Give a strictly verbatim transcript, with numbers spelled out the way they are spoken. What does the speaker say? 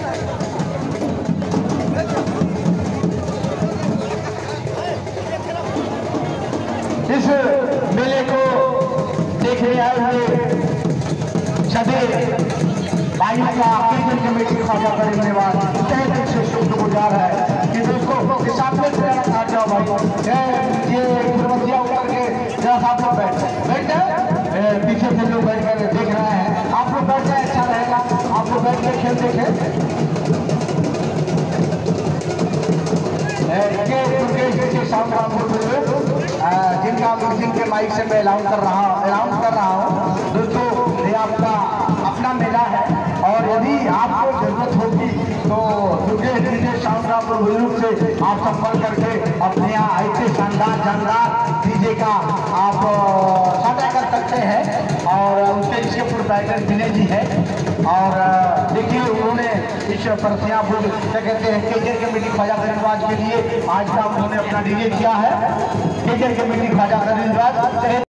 इस मेले को देखने आए हुए सभी भाइयों का कीर्तन कमेटी ख्वाजा गरीब नवाज तहे दिल से शुक्रगुजार है कि दोस्तों के सामने से आ जाओ भाई। ये गुरबतिया उतर के जरा आप लोग बैठ बैठ जाए, पीछे से लोग बैठ कर देख रहे हैं, आप लोग बैठ जाए, अच्छा रहेगा। आप लोग बैठ के खेल देखें। जिनका म्यूजिक के माइक से मैं अलाउंस कर रहा हूँ अलाउंस कर रहा हूँ दोस्तों, ये आपका अपना मेला है और यदि आपको जरूरत होगी तो दुर्गे डीजे शानदार बुजुर्ग से आप संपर्क करके अपने यहाँ ऐसे शानदार शानदार डीजे का आप साझा कर सकते हैं। और उसके इसके प्रोप्राइटर विनय जी है और देखिए उन्होंने इस परसिया बुज क्या कहते हैं केजर कमेटी ख्वाजा गरीब नवाज के लिए आज का उन्होंने अपना डीजे किया है। केजर कमेटी ख्वाजा गरीब नवाज